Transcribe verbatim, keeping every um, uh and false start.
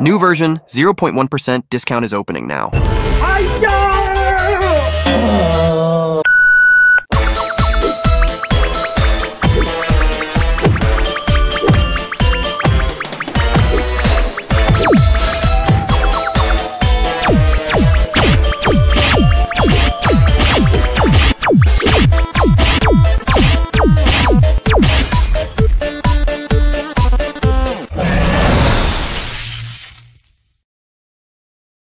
New version, zero point one percent discount is opening now. I died!